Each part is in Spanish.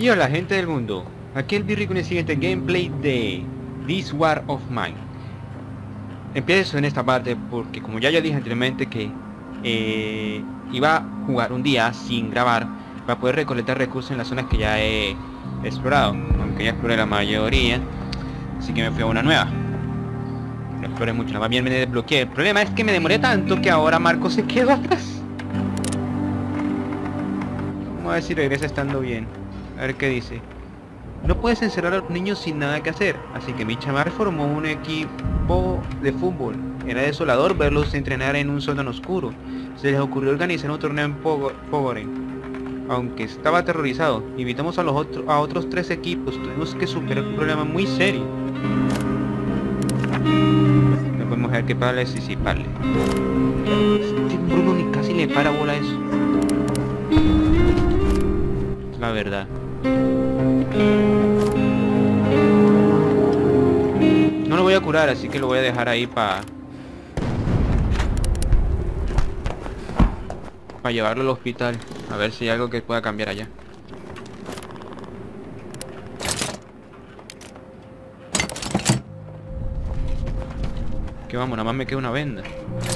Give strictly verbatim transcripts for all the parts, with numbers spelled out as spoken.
Y hola gente del mundo, aquí el Birri con el siguiente gameplay de This War of Mine. Empiezo en esta parte porque, como ya yo dije anteriormente, que eh, iba a jugar un día sin grabar para poder recolectar recursos en las zonas que ya he explorado, aunque ya exploré la mayoría, así que me fui a una nueva. No exploré mucho, nada más bien me desbloqueé. El problema es que me demoré tanto que ahora Marco se quedó atrás. Vamos a ver si regresa estando bien. A ver qué dice. No puedes encerrar a los niños sin nada que hacer, así que mi chamar formó un equipo de fútbol. Era desolador verlos entrenar en un sótano oscuro. Se les ocurrió organizar un torneo en Pogoren. Aunque estaba aterrorizado, invitamos a los otros a otros tres equipos. Tuvimos que superar un problema muy serio. No podemos dejar que pare, sí, sí, pare. Este Bruno ni casi le para bola a eso. Es la verdad. No lo voy a curar, así que lo voy a dejar ahí para para llevarlo al hospital, a ver si hay algo que pueda cambiar allá. Que vamos, nada más me queda una venda.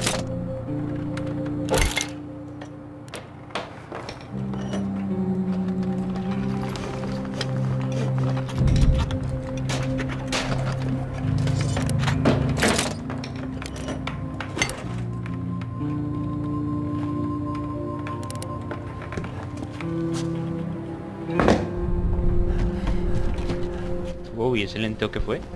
Uy, ese lenteo que fue.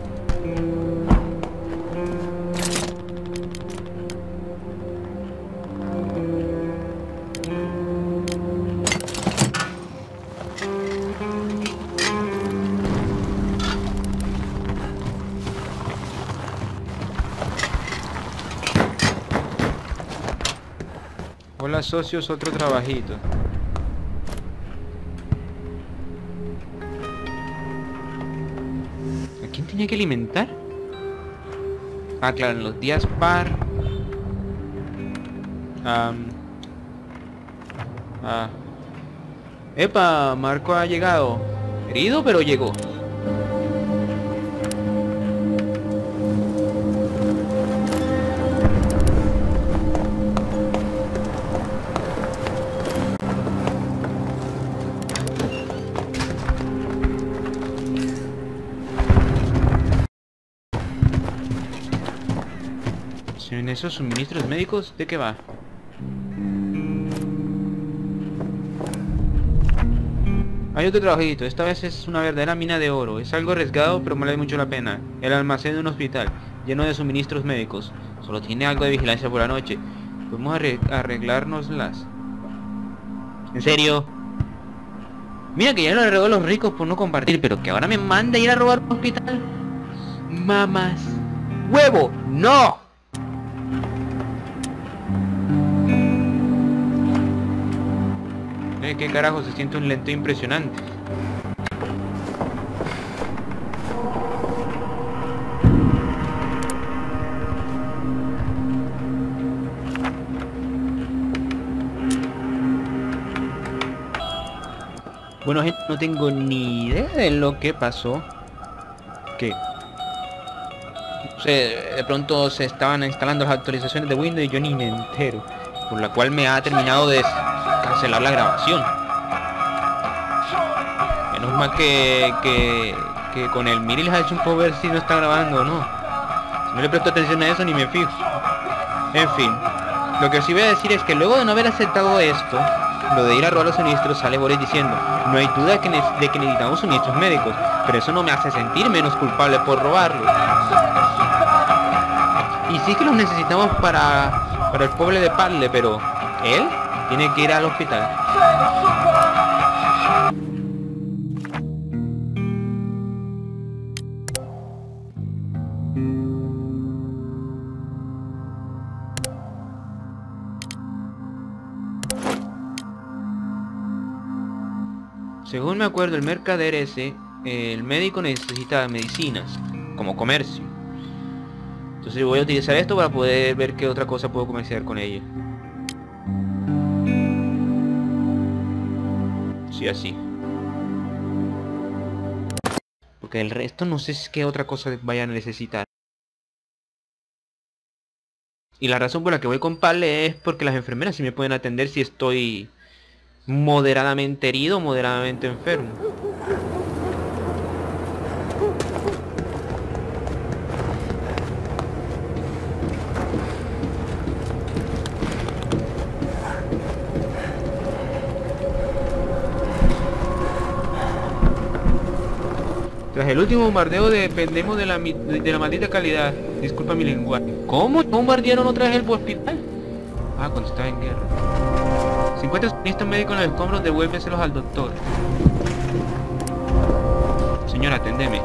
Hola socios, otro trabajito. ¿A quién tenía que alimentar? Ah, claro, en los días par. Um, ah. Epa, Marco ha llegado. Herido, pero llegó. ¿En esos suministros médicos? ¿De qué va? Hay otro trabajito, esta vez es una verdadera mina de oro. Es algo arriesgado, pero vale mucho la pena. El almacén de un hospital, lleno de suministros médicos. Solo tiene algo de vigilancia por la noche. Podemos arreglárnoslas. ¿En serio? Mira que ya lo arregló a los ricos por no compartir, pero que ahora me manda a ir a robar un hospital. Mamás. ¡Huevo! ¡No! ¿Qué carajo? Se siente un lento impresionante. Bueno, gente, no tengo ni idea de lo que pasó. Que o sea, de pronto se estaban instalando las actualizaciones de Windows y yo ni me entero, por la cual me ha terminado de cancelar la grabación. Menos mal que, que, que con el Miril Hatchum puedo ver si no está grabando o no. Si no le presto atención a eso ni me fijo. En fin, lo que sí voy a decir es que luego de no haber aceptado esto, lo de ir a robar los suministros, sale Boris diciendo: no hay duda que de que necesitamos suministros médicos, pero eso no me hace sentir menos culpable por robarlos. Y sí que los necesitamos para, para el pobre de Parle, pero él tiene que ir al hospital. Según me acuerdo, el mercader ese, el médico necesita medicinas, como comercio. Entonces voy a utilizar esto para poder ver qué otra cosa puedo comerciar con ella. Sí, así. porque el resto no sé qué otra cosa vayan a necesitar. Y la razón por la que voy con Pale es porque las enfermeras sí me pueden atender si estoy moderadamente herido o moderadamente enfermo. Tras el último bombardeo dependemos de la, de la maldita calidad. Disculpa mi lenguaje. ¿Cómo bombardearon otra vez el hospital? Ah, cuando estaba en guerra. Si encuentras suministros médicos en los escombros, devuélveselos al doctor. Señora, atendeme.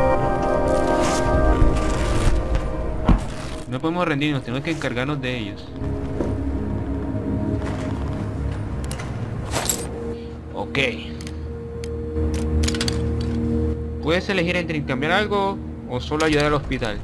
No podemos rendirnos, tenemos que encargarnos de ellos. Ok. Puedes elegir entre intercambiar algo o solo ayudar al hospital.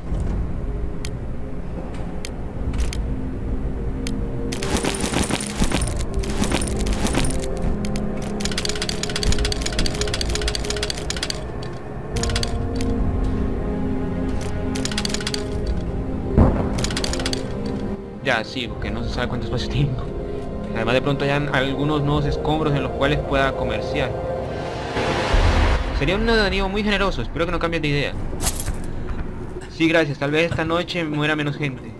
Ya, sí, porque no se sabe cuánto espacio tengo. Además de pronto hayan algunos nuevos escombros en los cuales pueda comerciar. Sería un donativo muy generoso, espero que no cambies de idea. Sí, gracias, tal vez esta noche muera menos gente.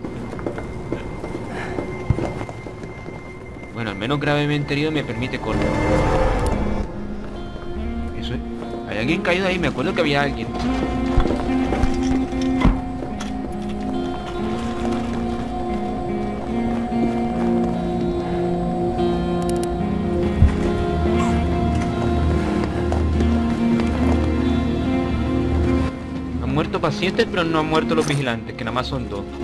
Bueno, al menos gravemente herido me permite correr. Eso es... ¿Hay alguien caído ahí? Me acuerdo que había alguien. Muerto pacientes, pero no han muerto los vigilantes, que nada más son dos.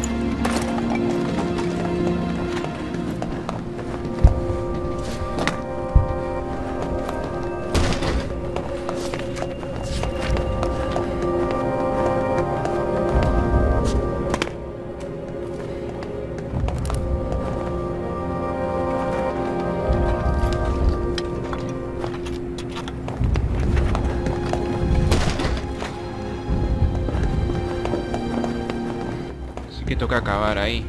Que toca acabar ahí.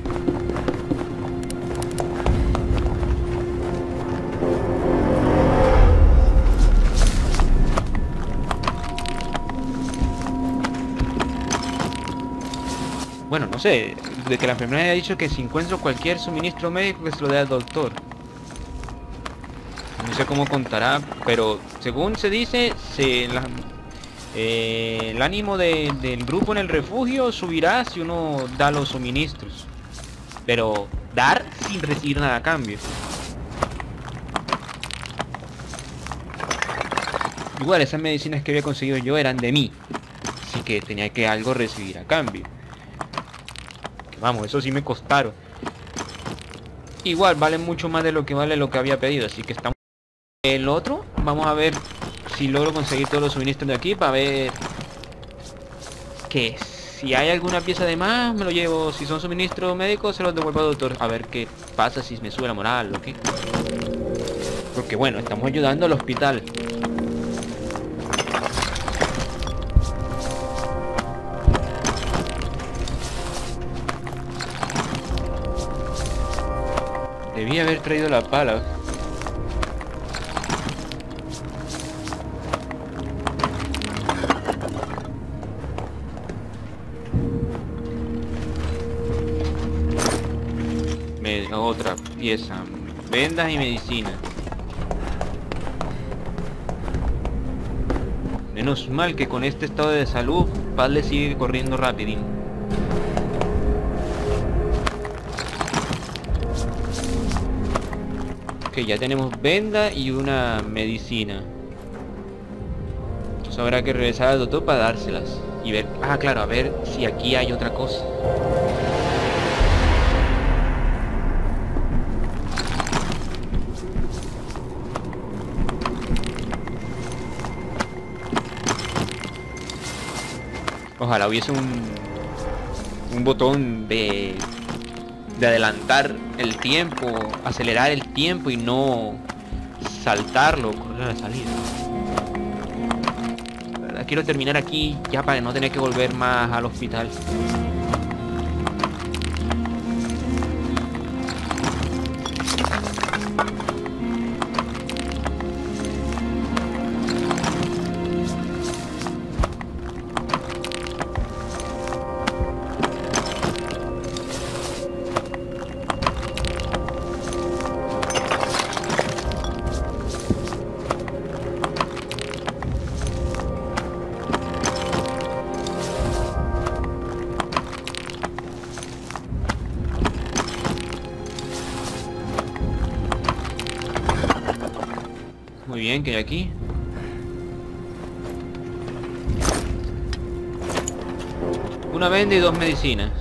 Bueno, no sé, de que la enfermera haya dicho que si encuentro cualquier suministro médico que se lo dé al doctor. No sé cómo contará, pero según se dice, se la, Eh, el ánimo de, del grupo en el refugio subirá si uno da los suministros, pero dar sin recibir nada a cambio. Igual esas medicinas que había conseguido yo eran de mí, así que tenía que algo recibir a cambio. Que vamos, eso sí me costaron. Igual valen mucho más de lo que vale lo que había pedido, así que estamos. El otro, vamos a ver si logro conseguir todos los suministros de aquí para ver que si hay alguna pieza de más me lo llevo. Si son suministros médicos se los devuelvo al doctor. A ver qué pasa, si me sube la moral o qué. Porque bueno, estamos ayudando al hospital. Debí haber traído la pala. Otra pieza, vendas y medicina. Menos mal que con este estado de salud Paz le sigue corriendo rapidín. Ok, ya tenemos venda y una medicina. Entonces habrá que regresar al doctor para dárselas y ver, ah claro, a ver si aquí hay otra cosa. Ojalá hubiese un, un botón de, de adelantar el tiempo, acelerar el tiempo y no saltarlo, correr a la salida. La verdad quiero terminar aquí ya para no tener que volver más al hospital. Muy bien, ¿qué hay aquí? Una venda y dos medicinas.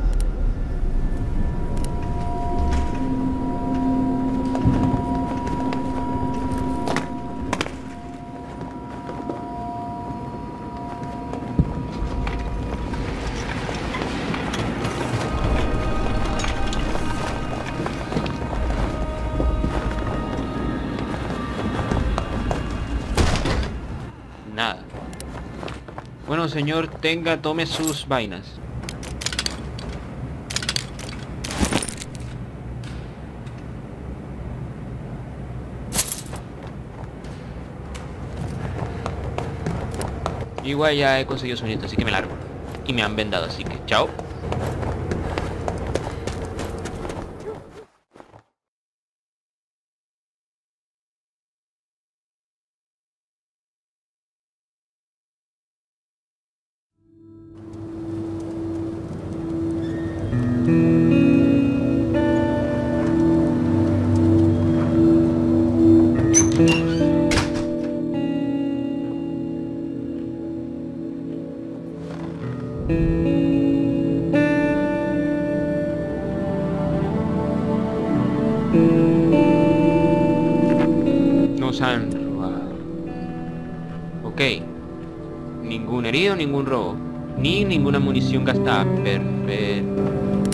Nada. Bueno, señor, tenga, tome sus vainas. Igual ya he conseguido su nieto, así que me largo. Y me han vendado, así que chao. Nos han robado. Ok. Ningún herido, ningún robo. Ni ninguna munición gastada. Perfecto.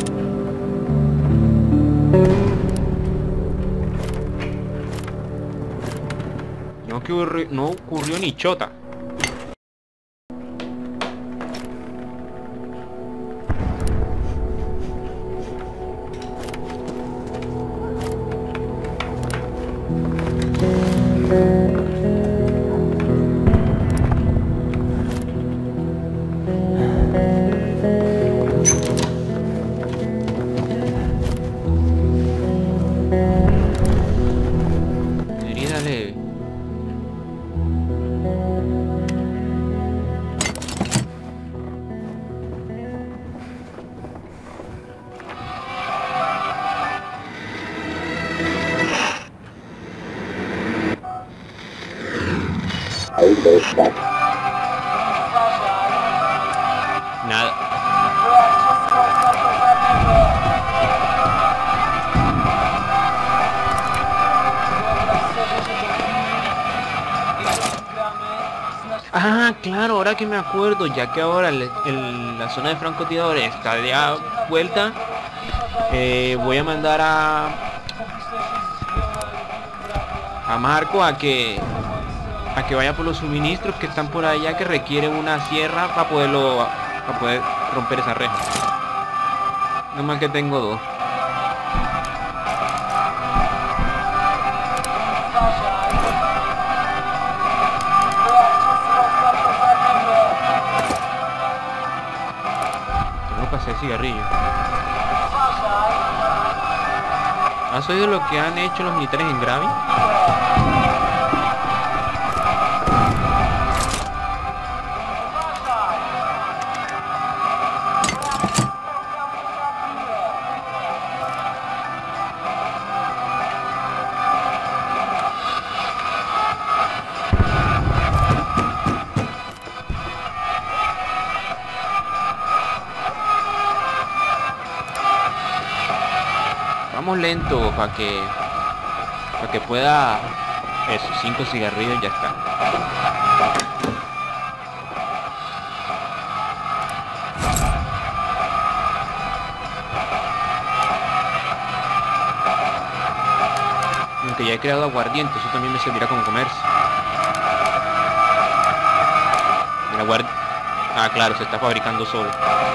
No ocurrió, no ocurrió ni chota. Herida leve. Nada. Ah, claro, ahora que me acuerdo, ya que ahora el- el- la zona de francotiradores está ya vuelta, eh, voy a mandar a a Marco a que a que vaya por los suministros que están por allá, que requieren una sierra para poderlo para poder romper esa reja. Nada más que tengo dos. Tengo que pasar el cigarrillo. ¿Has oído lo que han hecho los militares en Gravi? Vamos lento para que para que pueda eso, cinco cigarrillos ya está. Aunque ya he creado aguardiente, eso también me servirá como comercio. guardia... Ah, claro, se está fabricando solo.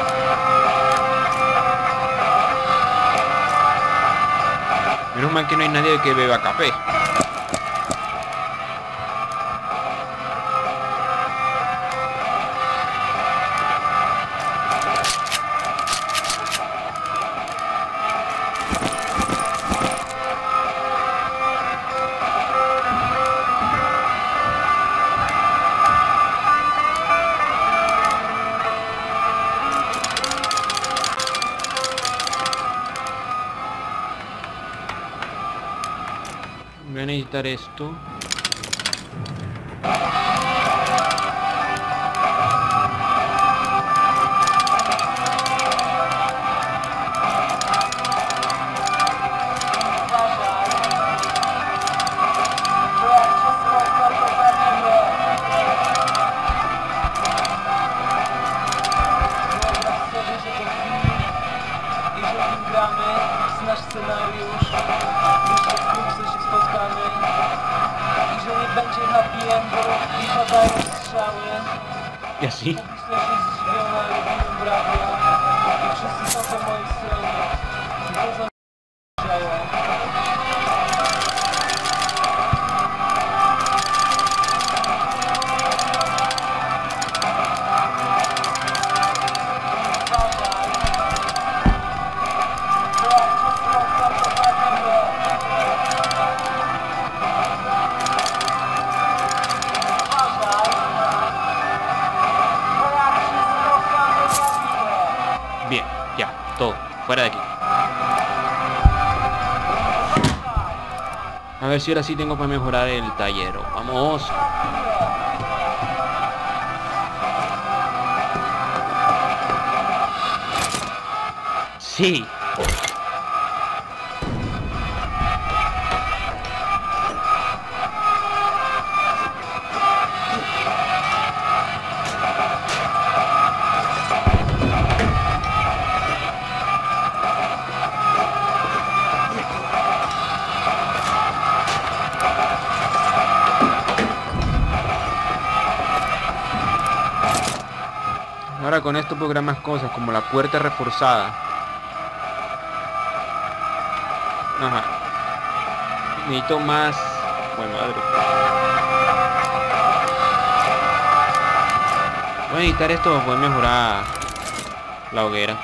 Menos mal que no hay nadie que beba café. Voy a necesitar esto. Znasz scenariusz, wiesz, że wkrótce się spotkamy i że nie będzie happy endu i padają strzały. Y así. Publiczność jest zdziwiona, robimy brawo i wszyscy są po mojej stronie. Wiedzą, że działa. Bien, ya, todo, fuera de aquí. A ver si ahora sí tengo para mejorar el taller. Vamos. Sí. Ahora con esto puedo crear más cosas, como la puerta reforzada. Ajá. Necesito más... Bueno, madre. Voy a necesitar esto para poder mejorar la hoguera.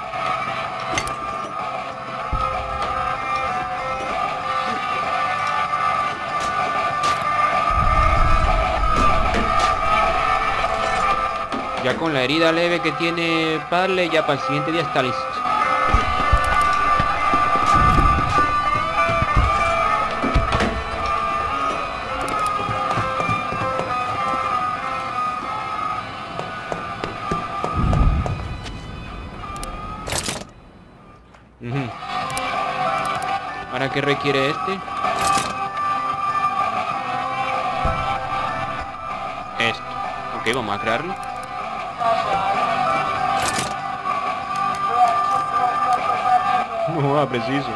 Ya con la herida leve que tiene Parley, ya para el siguiente día está listo. Uh-huh. ¿Ahora qué requiere este? Esto. Ok, vamos a crearlo. No va, preciso.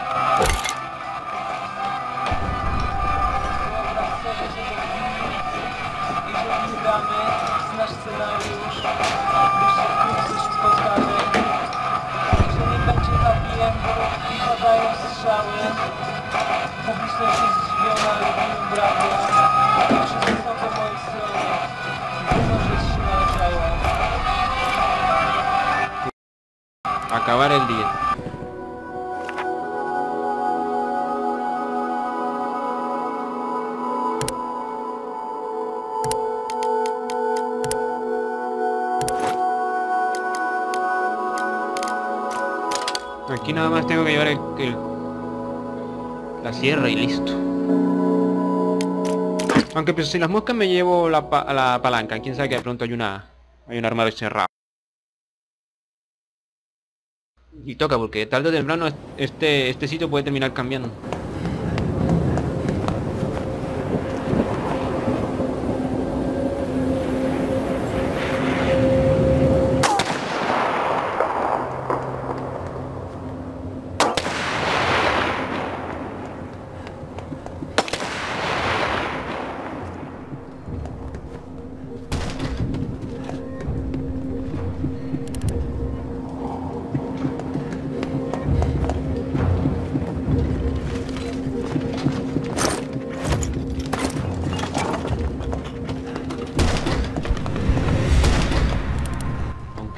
Znasz scenariusz, wiesz, że wkrótce się spotkamy i że nie będzie happy endu i padają strzały. Publiczność jest zdziwiona, robimy brawo i wszyscy są po mojej stronie. Wiedzą, że się należają. Acabar el día. Aquí nada más tengo que llevar el, el, la sierra y listo. Aunque pues si las moscas me llevo la, pa, la palanca. Quién sabe que de pronto hay una hay un armario cerrado. Y toca porque tarde o temprano este, este sitio puede terminar cambiando.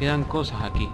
quedan cosas aquí.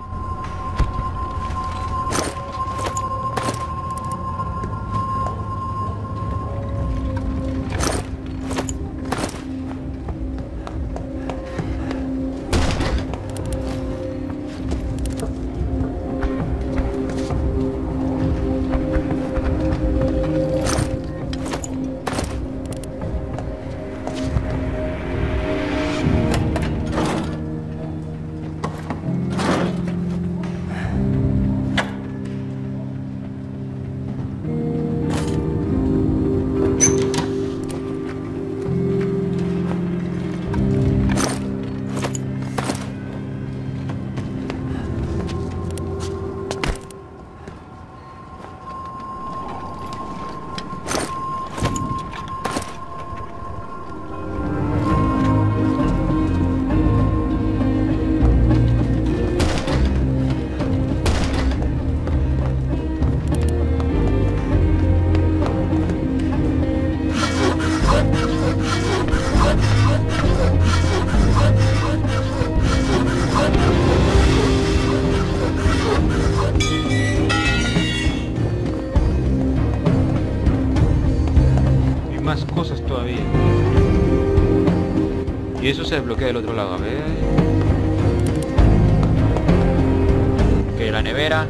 Más cosas todavía. Y eso se desbloquea del otro lado, a ver. Ok, la nevera.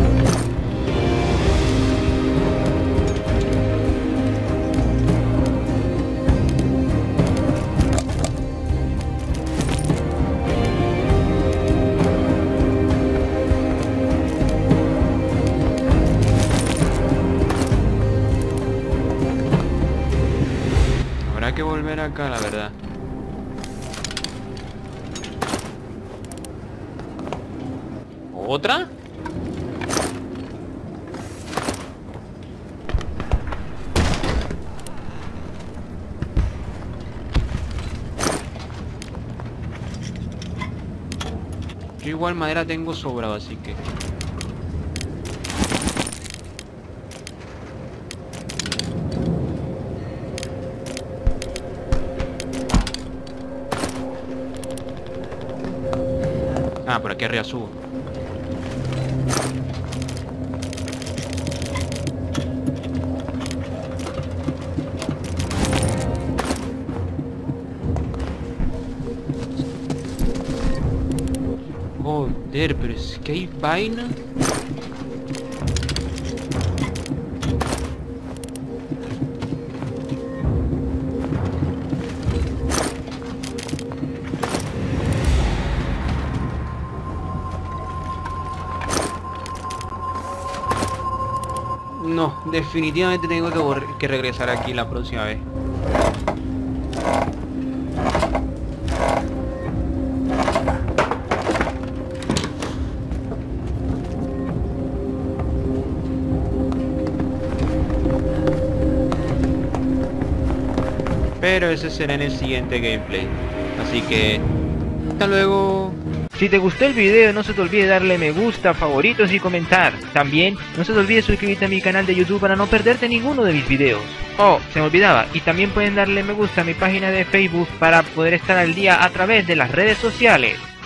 Habrá que volver acá, la verdad. ¿Otra? Yo igual madera tengo sobrado, así que... Ah, por aquí arriba subo. Joder, pero es que hay vaina. No, definitivamente tengo que, que regresar aquí la próxima vez. Pero ese será en el siguiente gameplay. Así que... hasta luego. Si te gustó el video, no se te olvide darle me gusta, favoritos y comentar. También no se te olvide suscribirte a mi canal de YouTube para no perderte ninguno de mis videos. Oh, se me olvidaba, y también pueden darle me gusta a mi página de Facebook para poder estar al día a través de las redes sociales.